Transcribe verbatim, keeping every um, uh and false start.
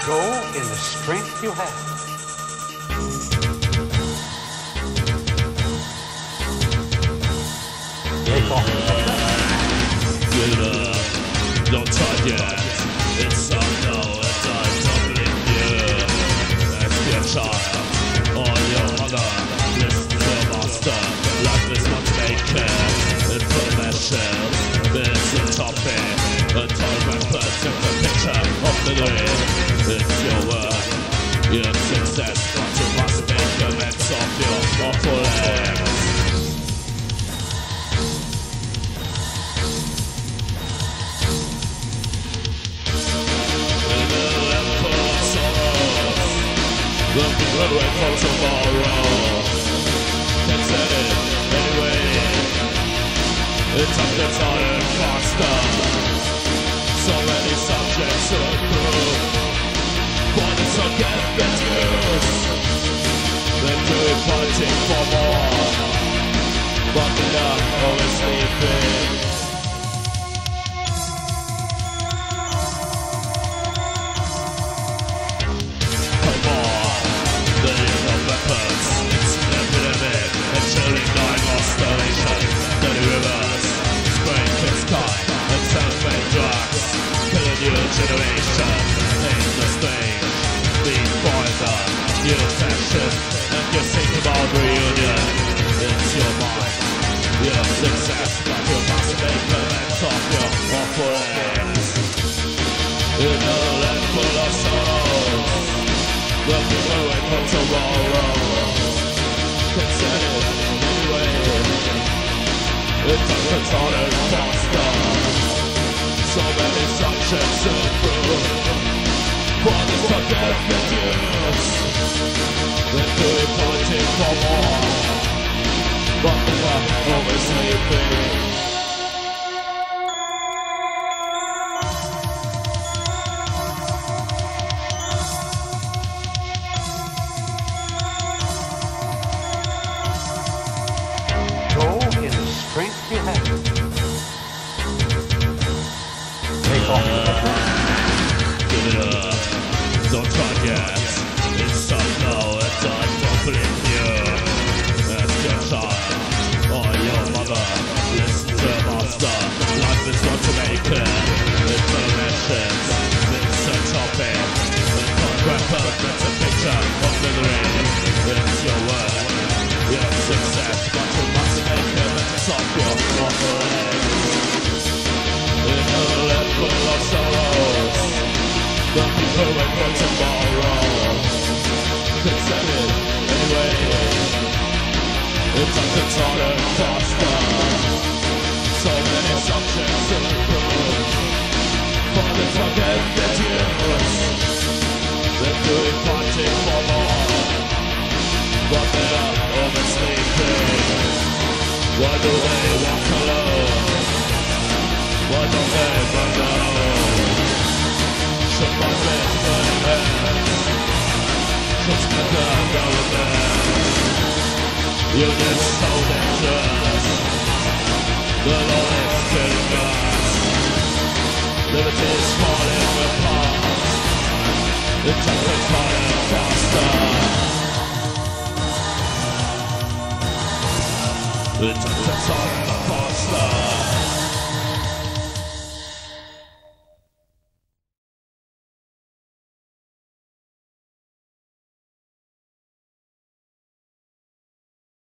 Go in the strength you have. Take off. Get up, don't try yet. It's up now and I'm doubling you. Let's be a child or your mother. Listen to the master. Life is not making information. There's a topic. A time and person, a picture of the dream. It's your work, your success, but you must make a mix of your opponents. In the limbo of sorrows, looking away for tomorrow. Can't set it anyway. It's up the time faster. So many subjects to improve. But it's not get get used. They're doing fighting for more. But they are always sleeping. Come on, the use of weapons. It's an epidemic. A chilling dying of starvation. Dirty rivers, spraying the sky, and self-made drugs. Killing your generation. Ain't the stage. These boys are new fashion. And you're thinking about reunion. It's your mind, your success, but you must make a mess of your offerings. In a land full of sorrows, looking away for tomorrow. Consider it anyway. It's a controller faster. So many subjects to improve. But it's not get get used. They're doing fighting for more. But they are always sleeping. Go in the strength you have. Take off the weapons. Get it up, don't try yet. It's up now and I'm doubling you. Ask your child or your mother. Listen to the master. Life is what to make it. Informations, it's a topic. It's not weapon, it's a picture of the dream. It's your work, your success, but you must make a mess of your offerings. In a land full of sorrows, looking away for tomorrow. Consider it anyway. It's up to time faster. So many subjects to improve. But it's not get get used. They're doing fighting for more. But they are always sleeping. Why do they walk alone? Why don't they run alone? Should my bed burn hands? Just get down, down there. You get so dangerous. The law is killing us. Liberty is falling apart. It's up to time faster. It's up to time faster.